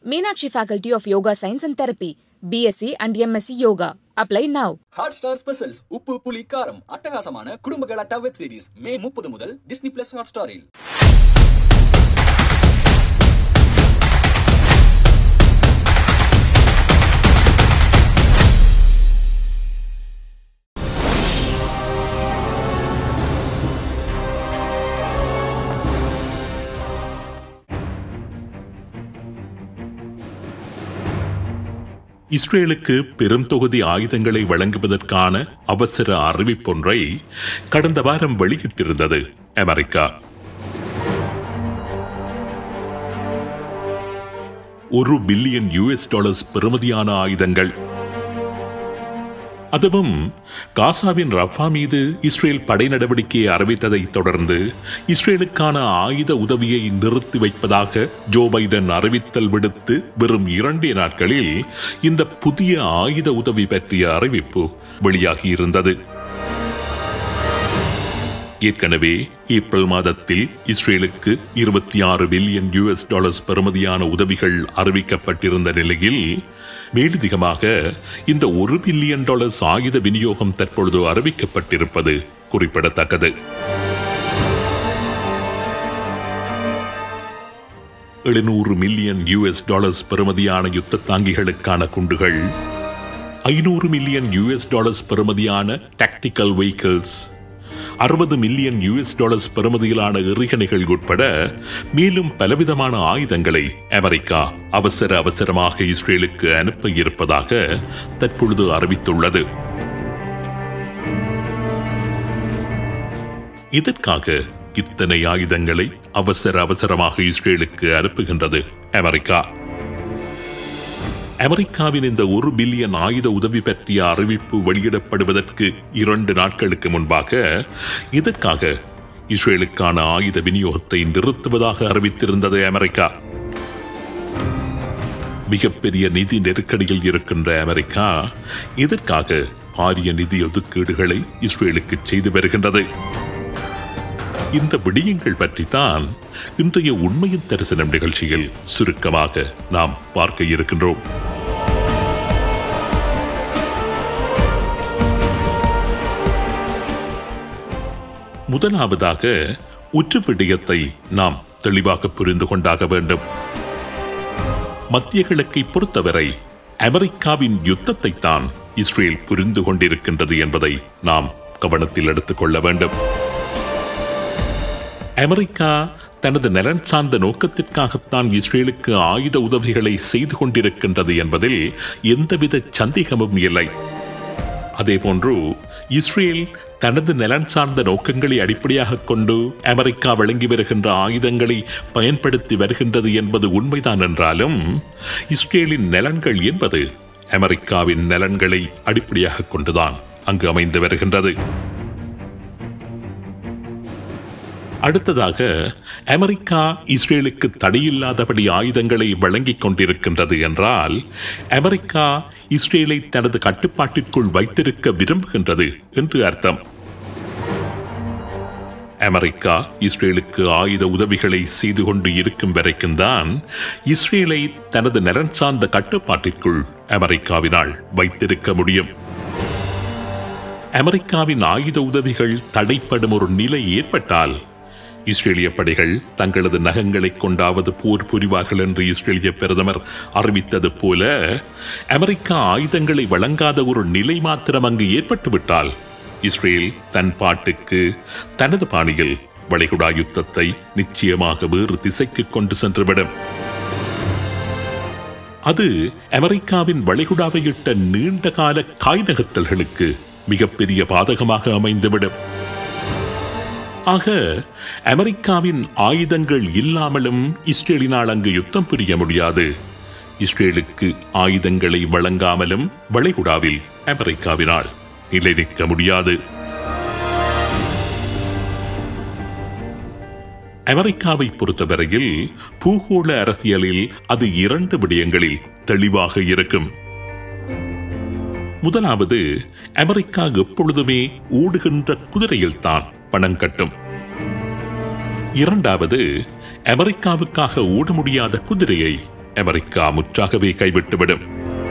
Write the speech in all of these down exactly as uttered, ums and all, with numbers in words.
Meenakshi Faculty of Yoga Science and Therapy, B S c and M S c Yoga. Apply now. Hotstar Specials உப்பு புலி காரம் அட்டகாசமான குடும்ப கலாட்டா web series மே முப்பது முதல் Disney Plus Hotstar-இல். இஸ்ரேலுக்கு பெரும் தொகுதி ஆயுதங்களை வழங்குவதற்கான அவசர அறிவிப்பொன்றை கடந்த வாரம் வெளியிட்டிருந்தது அமெரிக்கா. ஒரு பில்லியன் யூஎஸ் டாலர்ஸ் பெறுமதியான ஆயுதங்கள், அதுவும் காசாவின் ரஃபா மீது இஸ்ரேல் படை நடவடிக்கையை அறிவித்ததை தொடர்ந்து இஸ்ரேலுக்கான ஆயுத உதவியை நிறுத்தி வைப்பதாக ஜோ பைடன் அறிவித்தல் விடுத்து வெறும் இரண்டே நாட்களில் இந்த புதிய ஆயுத உதவி பற்றிய அறிவிப்பு வெளியாகியிருந்தது. ஏற்கனவே ஏப்ரல் மாதத்தில் இஸ்ரேலுக்கு இருபத்தி ஆறு பில்லியன் யூஎஸ் டாலர்ஸ் பெறுமதியான உதவிகள் அறிவிக்கப்பட்டிருந்த நிலையில் மேலதிகமாக இந்த ஒரு பில்லியன் டாலர்ஸ் ஆயுத விநியோகம் தற்பொழுது அறிவிக்கப்பட்டிருப்பது குறிப்பிடத்தக்கது. எழுநூறு மில்லியன் யூஎஸ் டாலர்ஸ் பெறுமதியான யுத்த தாங்கிகளுக்கான குண்டுகள், ஐநூறு மில்லியன் யூஎஸ் டாலர்ஸ் பெறுமதியான டாக்டிக்கல் வெஹிக்கிள்ஸ், அறுபது மில்லியன் யூஎஸ் டாலர்ஸ் பெறுமதியிலான எறிகணைகள் உட்பட மேலும் பலவிதமான ஆயுதங்களை அமெரிக்கா அவசர அவசரமாக இஸ்ரேலுக்கு அனுப்ப இருப்பதாக தற்பொழுது அறிவித்துள்ளது. இதற்காக இத்தனை ஆயுதங்களை அவசர அவசரமாக இஸ்ரேலுக்கு அனுப்புகின்றது அமெரிக்கா. அமெரிக்காவின் இந்த ஒரு பில்லியன் ஆயுத உதவி பற்றிய அறிவிப்பு வெளியிடப்படுவதற்கு இரண்டு நாட்களுக்கு முன்பாக இதற்காக இஸ்ரேலுக்கான ஆயுத விநியோகத்தை நிறுத்துவதாக அறிவித்திருந்தது அமெரிக்கா. மிகப்பெரிய நிதி நெருக்கடியில் இருக்கின்ற அமெரிக்கா இதற்காக பாரிய நிதி ஒதுக்கீடுகளை இஸ்ரேலுக்கு செய்து வருகின்றது. இந்த விடயங்கள் பற்றித்தான் இன்றைய உண்மையின் தரிசனம் நிகழ்ச்சியில் சுருக்கமாக நாம் பார்க்க இருக்கின்றோம். முதலாவதாக உற்று விடயத்தை நாம் தெளிவாக புரிந்து கொண்டாக வேண்டும். மத்திய கிழக்கை பொறுத்தவரை அமெரிக்காவின் யுத்தத்தை தான் இஸ்ரேல் புரிந்து கொண்டிருக்கின்றது என்பதை நாம் கவனத்தில் எடுத்துக் கொள்ள வேண்டும். அமெரிக்கா தனது நலன் சார்ந்த நோக்கத்திற்காகத்தான் இஸ்ரேலுக்கு ஆயுத உதவிகளை செய்து கொண்டிருக்கின்றது என்பதில் எந்தவித சந்தேகமும் இல்லை. அதேபோன்று இஸ்ரேல் தனது நலன் சார்ந்த நோக்கங்களை அடிப்படையாக கொண்டு அமெரிக்கா வழங்கி வருகின்ற ஆயுதங்களை பயன்படுத்தி வருகின்றது என்பது உண்மைதான் என்றாலும் இஸ்ரேலின் நலன்கள் என்பது அமெரிக்காவின் நலன்களை அடிப்படையாக கொண்டுதான் அங்கு அமைந்து வருகின்றது. அடுத்ததாக, அமெரிக்கா இஸ்ரேலுக்கு தடையில்லாதபடி ஆயுதங்களை வழங்கிக் கொண்டிருக்கின்றது என்றால் அமெரிக்கா இஸ்ரேலை தனது கட்டுப்பாட்டிற்குள் வைத்திருக்க விரும்புகின்றது என்று அர்த்தம். அமெரிக்கா இஸ்ரேலுக்கு ஆயுத உதவிகளை செய்து கொண்டு இருக்கும் வரைக்கும் தான் இஸ்ரேலை தனது நலன் சார்ந்த கட்டுப்பாட்டிற்குள் அமெரிக்காவினால் வைத்திருக்க முடியும். அமெரிக்காவின் ஆயுத உதவிகள் தடைப்படும் ஒரு நிலை ஏற்பட்டால் இஸ்ரேலிய படைகள் தங்களது நகங்களை கொண்டாவது போர் புரிவார்கள் என்று இஸ்ரேலிய பிரதமர் அறிவித்தது போல அமெரிக்கா ஆயுதங்களை வழங்காத ஒரு நிலை மாத்திரம் அங்கு ஏற்பட்டுவிட்டால் இஸ்ரேல் தன் பாட்டுக்கு தனது பாணியில் வளைகுடா யுத்தத்தை நிச்சயமாக வேறு திசைக்கு கொண்டு சென்றுவிடும். அது அமெரிக்காவின் வளைகுடாவையிட்ட நீண்ட கால காய் நகர்த்தல்களுக்கு மிகப்பெரிய பாதகமாக அமைந்துவிடும். ஆக அமெரிக்காவின் ஆயுதங்கள் இல்லாமலும் இஸ்ரேலினால் அங்கு யுத்தம் புரிய முடியாது. இஸ்ரேலுக்கு ஆயுதங்களை வழங்காமலும் வளைகுடாவில் அமெரிக்காவினால் நிலை நிற்க முடியாது. அமெரிக்காவை பொறுத்தவரையில் பூகோள அரசியலில் அது இரண்டு விடயங்களில் தெளிவாக இருக்கும். முதலாவது, அமெரிக்கா எப்பொழுதுமே ஓடுகின்ற குதிரையில்தான் பணம் கட்டும். இரண்டாவது, அமெரிக்காவுக்காக ஓட முடியாத குதிரையை அமெரிக்கா முற்றாகவே கைவிட்டுவிடும்.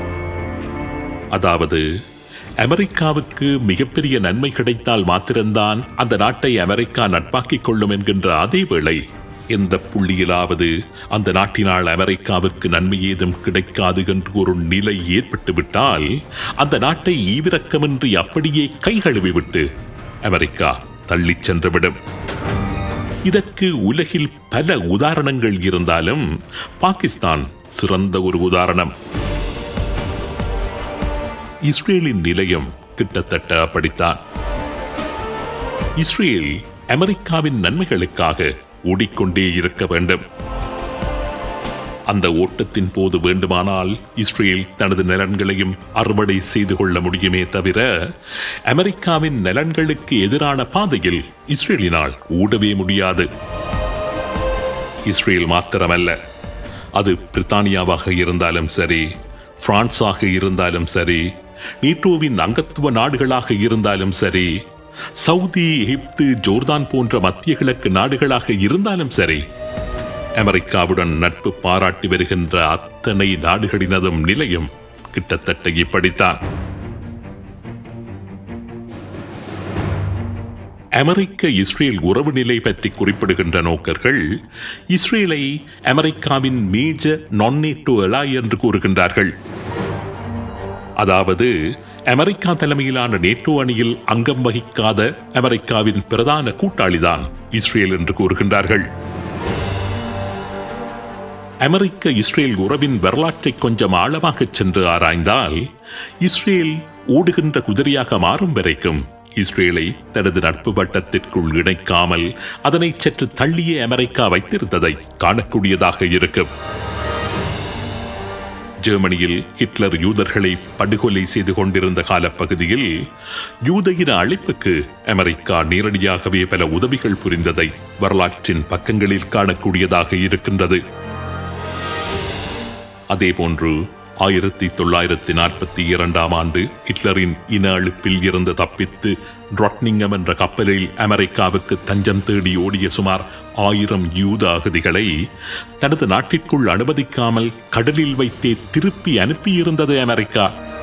அதாவது அமெரிக்காவுக்கு மிகப்பெரிய நன்மை கிடைத்தால் மாத்திரம்தான் அந்த நாட்டை அமெரிக்கா நட்பாக்கிக் கொள்ளும் என்கின்ற அதே வேளை எந்த புள்ளியிலாவது அந்த நாட்டினால் அமெரிக்காவுக்கு நன்மை ஏதும் கிடைக்காது என்று ஒரு நிலை ஏற்பட்டுவிட்டால் அந்த நாட்டை ஈவிரக்கமின்றி அப்படியே கைகழுவிவிட்டு அமெரிக்கா தள்ளிச் சென்றுவிடும். இதற்கு உலகில் பல உதாரணங்கள் இருந்தாலும் பாகிஸ்தான் சிறந்த ஒரு உதாரணம். இஸ்ரேலின் நிலையம் கிட்டத்தட்ட அப்படித்தான். இஸ்ரேல் அமெரிக்காவின் நன்மைகளுக்காக ஓடிக்கொண்டே இருக்க வேண்டும். அந்த ஓட்டத்தின் போது வேண்டுமானால் இஸ்ரேல் தனது நலன்களையும் அறுவடை செய்து கொள்ள முடியுமே தவிர அமெரிக்காவின் நலன்களுக்கு எதிரான பாதையில் இஸ்ரேலினால் ஓடவே முடியாது. இஸ்ரேல் மாத்திரமல்ல, அது பிரித்தானியாவாக இருந்தாலும் சரி, பிரான்ஸாக இருந்தாலும் சரி, நேட்டோவின் அங்கத்துவ நாடுகளாக இருந்தாலும் சரி, சவுதி, எகிப்து, ஜோர்தான் போன்ற மத்திய கிழக்கு நாடுகளாக இருந்தாலும் சரி, அமெரிக்காவுடன் நட்பு பாராட்டி வருகின்ற அத்தனை நாடுகளினதும் நிலையம் கிட்டத்தட்ட இப்படித்தான். அமெரிக்க இஸ்ரேல் உறவு நிலை பற்றி குறிப்பிடுகின்ற நோக்கர்கள் இஸ்ரேலை அமெரிக்காவின் மேஜர் நான் நேட்டோ அலாய் என்று கூறுகின்றார்கள். அதாவது அமெரிக்கா தலைமையிலான நேட்டோ அணியில் அங்கம் வகிக்காத அமெரிக்காவின் பிரதான கூட்டாளிதான் இஸ்ரேல் என்று கூறுகின்றார்கள். அமெரிக்க இஸ்ரேல் உறவின் வரலாற்றை கொஞ்சம் ஆழமாக சென்று ஆராய்ந்தால் இஸ்ரேல் ஓடுகின்ற குதிரையாக மாறும் வரைக்கும் இஸ்ரேலை தனது நட்பு வட்டத்திற்குள் இணைக்காமல் அதனை சற்று தள்ளியே அமெரிக்கா வைத்திருந்ததை காணக்கூடியதாக இருக்கும். ஜெர்மனியில் ஹிட்லர் யூதர்களை படுகொலை செய்து கொண்டிருந்த காலப்பகுதியில் யூதையின் அழைப்புக்கு அமெரிக்கா நேரடியாகவே பல உதவிகள் புரிந்ததை வரலாற்றின் பக்கங்களில் காணக்கூடியதாக இருக்கின்றது. அதேபோன்று ஆயிரத்தி தொள்ளாயிரத்தி நாற்பத்தி இரண்டாம் ஆண்டு ஹிட்லரின் இன அழிப்பில் இருந்து தப்பித்து ட்ராட்னிங்கம் என்ற கப்பலில் அமெரிக்காவுக்கு தஞ்சம் தேடி ஓடிய சுமார் ஆயிரம் யூத அகதிகளை தனது நாட்டிற்குள் அனுமதிக்காமல் கடலில் வைத்தே திருப்பி அனுப்பியிருந்தது அமெரிக்கா.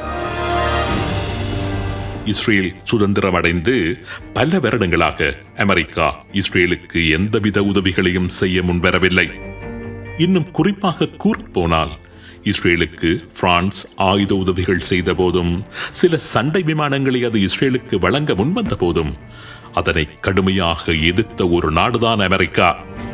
இஸ்ரேல் சுதந்திரம் அடைந்து பல வருடங்களாக அமெரிக்கா இஸ்ரேலுக்கு எந்தவித உதவிகளையும் செய்ய முன்வரவில்லை. இன்னும் குறிப்பாக கூறப்போனால் இஸ்ரேலுக்கு பிரான்ஸ் ஆயுத உதவிகள் செய்த போதும் சில சண்டை விமானங்களை அது இஸ்ரேலுக்கு வழங்க முன்வந்த போதும் அதனை கடுமையாக எதிர்த்த ஒரு நாடுதான் அமெரிக்கா.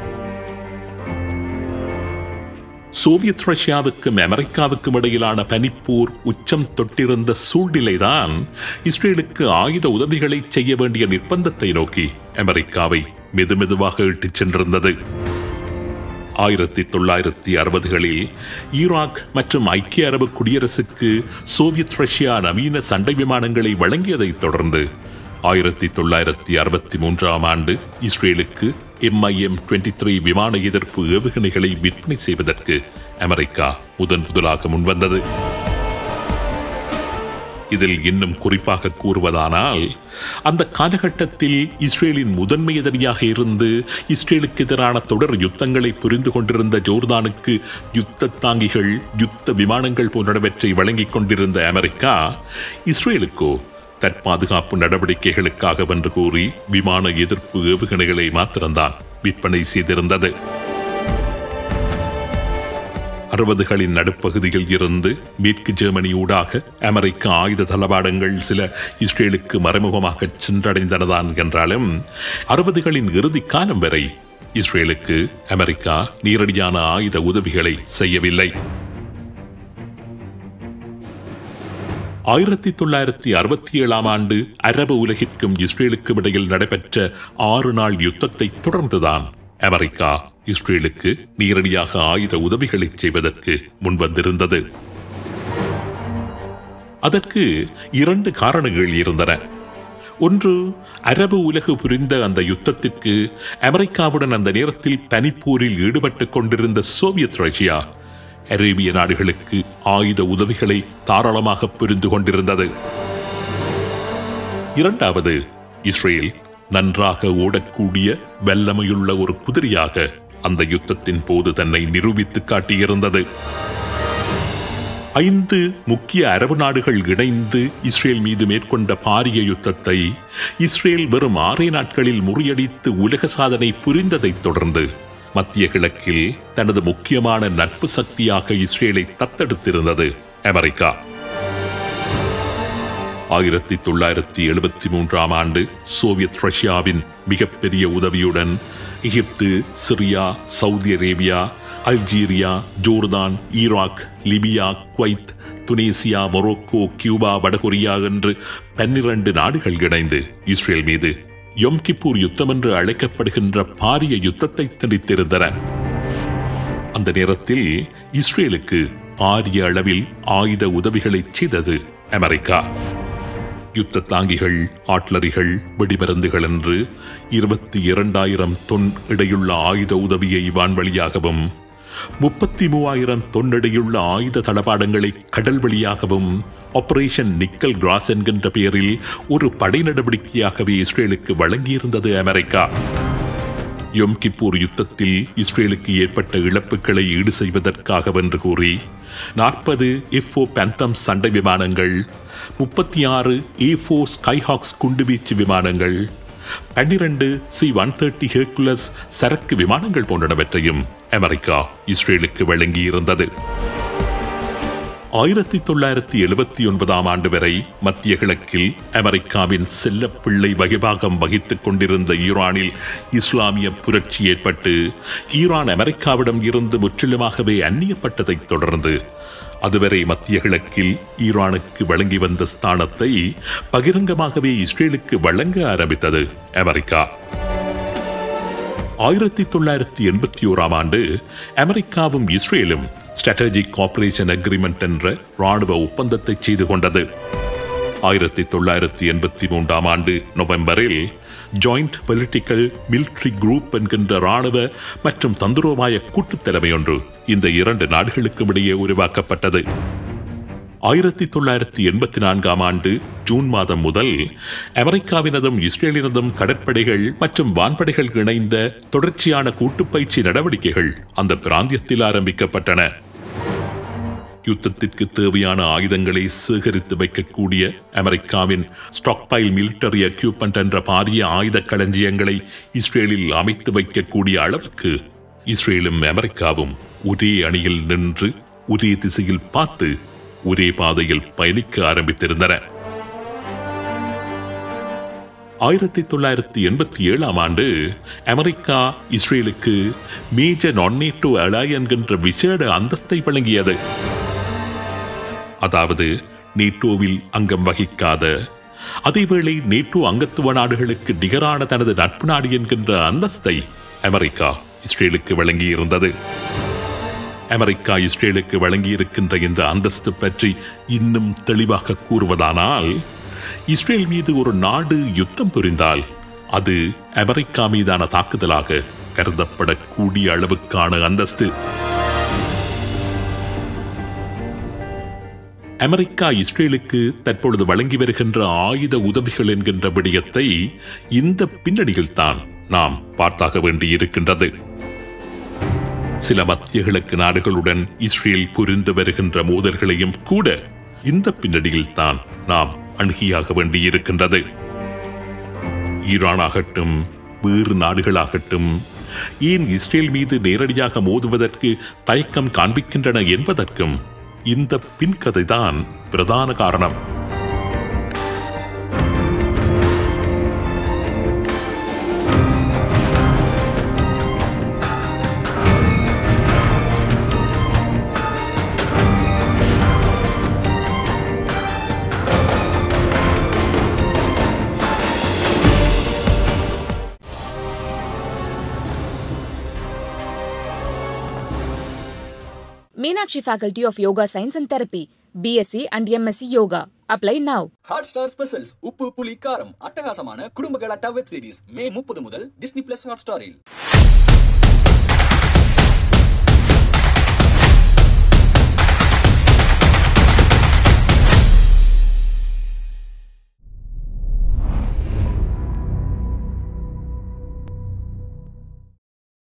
சோவியத் ரஷ்யாவுக்கும் அமெரிக்காவுக்கும் இடையிலான பனிப்போர் உச்சம் தொட்டிருந்த சூழ்நிலைதான் இஸ்ரேலுக்கு ஆயுத உதவிகளை செய்ய வேண்டிய நிர்பந்தத்தை நோக்கி அமெரிக்காவை மெதுமெதுவாக இட்டுச் சென்றிருந்தது. ஆயிரத்தி தொள்ளாயிரத்தி அறுபதுகளில் ஈராக் மற்றும் ஐக்கிய அரபு குடியரசுக்கு சோவியத் ரஷ்யா நவீன சண்டை விமானங்களை வழங்கியதைத் தொடர்ந்து ஆயிரத்தி தொள்ளாயிரத்தி அறுபத்தி மூன்றாம் ஆண்டு இஸ்ரேலுக்கு M I M twenty three விமான எதிர்ப்பு ஏவுகணைகளை விற்பனை செய்வதற்கு அமெரிக்கா முதன் முதலாக முன்வந்தது. இதில் இன்னும் குறிப்பாக கூறுவதானால் அந்த காலகட்டத்தில் இஸ்ரேலின் முதன்மை எதிரியாக இருந்து இஸ்ரேலுக்கு எதிரான தொடர் யுத்தங்களை புரிந்து கொண்டிருந்த ஜோர்தானுக்கு யுத்த தாங்கிகள், யுத்த விமானங்கள் போன்றவற்றை வழங்கிக் கொண்டிருந்த அமெரிக்கா இஸ்ரேலுக்கோ தற்பாதுகாப்பு நடவடிக்கைகளுக்காக வென்று கூறி விமான எதிர்ப்பு ஏவுகணைகளை மாத்திரம்தான் விற்பனை செய்திருந்தது. அறுபதுகளின் நடுப்பகுதியில் இருந்து மேற்கு ஜெர்மனியூடாக அமெரிக்க ஆயுத தளவாடங்கள் சில இஸ்ரேலுக்கு மறைமுகமாக சென்றடைந்தனதான் என்றாலும் அறுபதுகளின் இறுதி காலம் வரை இஸ்ரேலுக்கு அமெரிக்கா நேரடியான ஆயுத உதவிகளை செய்யவில்லை. ஆயிரத்தி தொள்ளாயிரத்தி அறுபத்தி ஏழாம் ஆண்டு அரபு உலகிற்கும் இஸ்ரேலுக்கும் இடையில் நடைபெற்ற ஆறு நாள் யுத்தத்தை தொடர்ந்துதான் அமெரிக்கா இஸ்ரேலுக்கு நேரடியாக ஆயுத உதவிகளை செய்வதற்கு முன்வந்திருந்தது. அதற்கு இரண்டு காரணங்கள் இருந்தன. ஒன்று, அரபு உலகு புரிந்த அந்த யுத்தத்திற்கு அமெரிக்காவுடன் அந்த நேரத்தில் பனிப்போரில் ஈடுபட்டுக் கொண்டிருந்த சோவியத் ரஷ்யா அரேபிய நாடுகளுக்கு ஆயுத உதவிகளை தாராளமாக புரிந்து கொண்டிருந்தது. இரண்டாவது, இஸ்ரேல் நன்றாக ஓடக்கூடிய வல்லமையுள்ள ஒரு குதிரையாக அந்த யுத்தத்தின் போது தன்னை நிரூபித்து காட்டியிருந்தது. ஐந்து முக்கிய அரபு நாடுகள் இணைந்து இஸ்ரேல் மீது மேற்கொண்ட பாரிய யுத்தத்தை இஸ்ரேல் வெறும் ஆறே நாட்களில் முறியடித்து உலக சாதனை புரிந்ததைத் தொடர்ந்து மத்திய கிழக்கில் தனது முக்கியமான நட்பு சக்தியாக இஸ்ரேலை தத்தெடுத்திருந்தது அமெரிக்கா. ஆயிரத்தி தொள்ளாயிரத்தி எழுபத்தி மூன்றாம் ஆண்டு சோவியத் ரஷ்யாவின் மிகப்பெரிய உதவியுடன் Egypt, Syria, Saudi Arabia, Algeria, Jordan, Iraq, Libya, Kuwait, Tunisia, Morocco, Cuba, வடகொரியா என்று பன்னிரண்டு நாடுகள் இணைந்து இஸ்ரேல் மீது யோம் கிப்பூர் யுத்தம் என்று அழைக்கப்படுகின்ற பாரிய யுத்தத்தை திணித்திருந்தன. அந்த நேரத்தில் இஸ்ரேலுக்கு பாரிய அளவில் ஆயுத உதவிகளை செய்தது அமெரிக்கா. யுத்த தாங்கிகள், ஆட்லரிகள், வெடிமருந்துகள் என்று இருபத்தி இரண்டாயிரம் தொன் இடையுள்ள ஆயுத உதவியை வான்வழியாகவும் முப்பத்தி மூவாயிரம் தொன் இடையுள்ள ஆயுத தளபாடங்களை கடல் வழியாகவும் ஆபரேஷன் நிக்கல் கிராஸ் என்கின்ற பெயரில் ஒரு படை நடவடிக்கையாகவே இஸ்ரேலுக்கு வழங்கியிருந்தது அமெரிக்கா. யோம் கிப்பூர் யுத்தத்தில் இஸ்ரேலுக்கு ஏற்பட்ட இழப்புகளை ஈடு செய்வதற்காகவென்று கூறி நாற்பது எஃப் ஓ பேந்தம் சண்டை விமானங்கள், முப்பத்தி ஆறு ஏ போர் ஸ்கைஹாக்ஸ் குண்டுவீச்சு விமானங்கள், பன்னிரண்டு சி ஒன் தேர்ட்டி ஹெர்குலஸ் சரக்கு விமானங்கள் போன்றவற்றையும் அமெரிக்கா இஸ்ரேலுக்கு வழங்கியிருந்தது. ஆயிரத்தி தொள்ளாயிரத்தி எழுபத்தி ஒன்பதாம் ஆண்டு வரை மத்திய கிழக்கில் அமெரிக்காவின் செல்லப்பிள்ளை வகிபாகம் வகித்துக் கொண்டிருந்த ஈரானில் இஸ்லாமிய புரட்சி ஏற்பட்டு ஈரான் அமெரிக்காவிடம் இருந்து முற்றிலுமாகவே அந்நியப்பட்டதைத் தொடர்ந்து அதுவரை மத்திய கிழக்கில் ஈரானுக்கு வழங்கி வந்த ஸ்தானத்தை பகிரங்கமாகவே இஸ்ரேலுக்கு வழங்க ஆரம்பித்தது அமெரிக்கா. ஆயிரத்தி தொள்ளாயிரத்தி எண்பத்தி ஓராம் ஆண்டு அமெரிக்காவும் இஸ்ரேலும் ஸ்ட்ராட்டஜிக் கோஆபரேஷன் அக்ரிமெண்ட் என்ற ராணுவ ஒப்பந்தத்தை செய்து கொண்டது. ஆயிரத்தி தொள்ளாயிரத்தி எண்பத்தி மூன்றாம் ஆண்டு நவம்பரில் ஜாயிண்ட் பொலிட்டிக்கல் மிலிட்டரி குரூப் என்கின்ற ராணுவ மற்றும் தந்திரோபாய கூட்டுத் தலைமை ஒன்று இந்த இரண்டு நாடுகளுக்கும் இடையே உருவாக்கப்பட்டது. ஆயிரத்தி தொள்ளாயிரத்தி எண்பத்தி நான்காம் ஆண்டு ஜூன் மாதம் முதல் அமெரிக்காவினதும் இஸ்ரேலினதும் கடற்படைகள் மற்றும் வான்படைகள் இணைந்த தொடர்ச்சியான கூட்டுப்பயிற்சி நடவடிக்கைகள் அந்த பிராந்தியத்தில் ஆரம்பிக்கப்பட்டன. யுத்தத்திற்கு தேவையான ஆயுதங்களை சேகரித்து வைக்கக்கூடிய அமெரிக்காவின் ஸ்டாக்பைல் மிலிட்டரி எக்யூப்மெண்ட் என்ற பாரிய ஆயுத களஞ்சியங்களை இஸ்ரேலில் அமைத்து வைக்கக்கூடிய அளவுக்கு இஸ்ரேலும் அமெரிக்காவும் ஒரே அணியில் நின்று ஒரே திசையில் பார்த்து ஒரே பாதையில் பயணிக்க ஆரம்பித்திருந்தன. ஆயிரத்தி தொள்ளாயிரத்தி எண்பத்தி ஏழாம் ஆண்டு அமெரிக்கா இஸ்ரேலுக்கு மேஜர் நான் நேட்டோ அலாய் என்கின்ற விசேட அந்தஸ்தை வழங்கியது. அதாவது நேட்டோவில் அங்கம் வகிக்காத, அதேவேளை நேட்டோ அங்கத்துவ நாடுகளுக்கு நிகரான தனது நட்பு நாடு என்கின்ற அந்தஸ்தை அமெரிக்கா இஸ்ரேலுக்கு வழங்கியிருந்தது. அமெரிக்கா இஸ்ரேலுக்கு வழங்கியிருக்கின்ற இந்த அந்தஸ்து பற்றி இன்னும் தெளிவாக கூறுவதானால், இஸ்ரேல் மீது ஒரு நாடு யுத்தம் புரிந்தால் அது அமெரிக்கா மீதான தாக்குதலாக கருதப்படக்கூடிய அளவுக்கான அந்தஸ்து. அமெரிக்கா இஸ்ரேலுக்கு தற்பொழுது வழங்கி வருகின்ற ஆயுத உதவிகள் என்கின்ற விடயத்தை இந்த பின்னணியில் தான் நாம் பார்த்தாக வேண்டியிருக்கின்றது. சில மத்திய கிழக்கு நாடுகளுடன் இஸ்ரேல் புரிந்து வருகின்ற மோதல்களையும் கூட இந்த பின்னணியில் தான் நாம் அணுகியாக வேண்டியிருக்கின்றது. ஈரானாகட்டும், வேறு நாடுகளாகட்டும், ஏன் இஸ்ரேல் மீது நேரடியாக மோதுவதற்கு தயக்கம் காண்பிக்கின்றன என்பதற்கும் இந்த பின்கதைதான் பிரதான காரணம். Meenakshi Faculty of Yoga Science and Therapy, B S c and M S c Yoga. Apply now. Hotstar Specials உப்பு புலி காரம் அட்டகாசமான குடும்பகலாட்டா வெப் சீரிஸ் மே முப்பது முதல் டிஸ்னி பிளஸ் ஹாட்ஸ்டாரில்.